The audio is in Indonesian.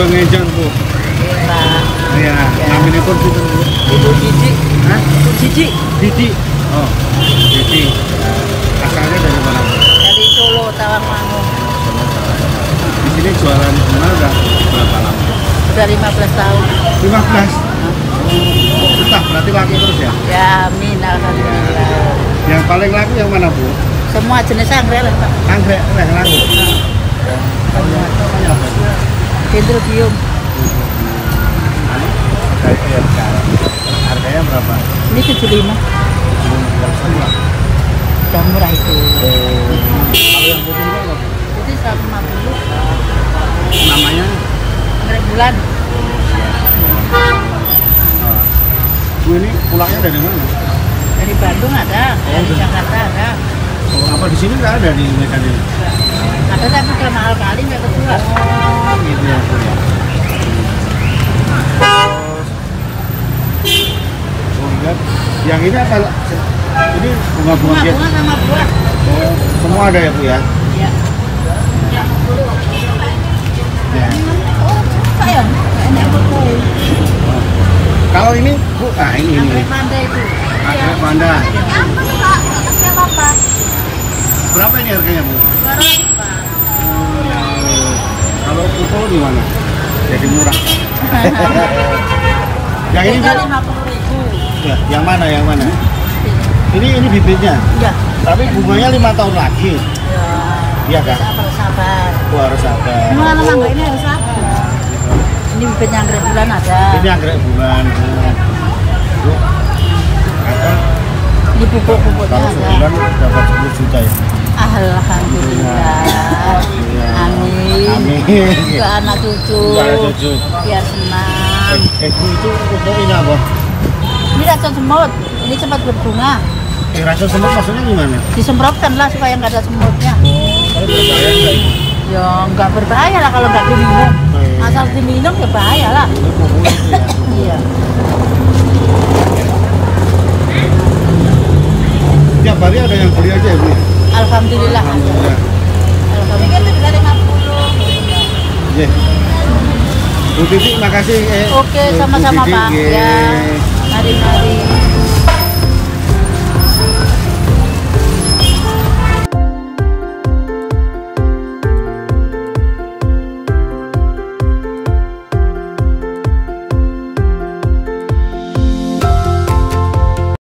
Rejo Ngejon, Bu. Pak. Iya, namanya pun Bu. Ibu Didi. Hah? Ibu Didi. Didi. Oh, Didi. Asalnya dari mana, Bu? Dari Solo, Tawangmangu. Di sini jualan bunga udah berapa lama? Udah 15 tahun. 15. Betah, berarti laku terus ya? Ya, amin, alhamdulillah. Yang paling laku yang mana, Bu? Semua jenis anggrek lah, Pak. Anggrek yang laku. Namanya apa? Dendrobium. Harganya berapa? Ini 75. Udah murah itu. Kalau yang putih ini apa? Itu 150. Namanya? Anggrek bulan. Bu, ini pulangnya dari mana? Dari Bandung ada, dari Jakarta ada. Oh, apa di sini nggak ada di Medan ini? Ada tapi udah mahal kali nggak kejual. Oh, gitu ya, Bu ya. Oh, lihat. Yang ini apa? Ini bunga-bunga Bunga, biasa. bunga sama buah. Oh, semua ada ya, Bu ya? Iya. Ya. Oh, suka ya? Enak betul. Kalau ini, Bu, ini. Anggrek panda itu. Anggrek panda. Apa? Berapa ini harganya, Bu? 200, Pak. Kalau pukul di mana? Jadi murah. Yang ini, Bu? 50.000. Ya, yang mana? Yang mana? Ini bibitnya. Iya. Tapi bunganya 5 tahun lagi. Ya. Iya kan? Sabar. Wah, harus sabar. Semua mangga ini harus sabar. Ini bibitnya anggrek bulan ada. Ini anggrek bulan. Bu. Apa? Ini pupuk-pupuknya Kalau ada. sebulan dapat 10 juta ya. Alhamdulillah. Iya. Amin. Amin. Ke anak cucu. Ke anak cucu. Biar senang. Bu, itu untuk ini apa? Ini racun semut. Ini cepat berbunga. Racun semut maksudnya gimana? Disemprotkan lah supaya nggak ada semutnya. Kalau berbahaya enggak itu? Ya nggak berbahaya lah kalau nggak diminum. Iya. Asal diminum ya bahaya lah. Ini pupuk itu ya. Iya. Tiap hari ada yang beli aja ya, Bu? Alhamdulillah. Alhamdulillah. Alhamdulillah. Iya. Bu Titi, makasih. Oke, sama-sama Bu Titi, Pak. iya. Ya, mari-mari.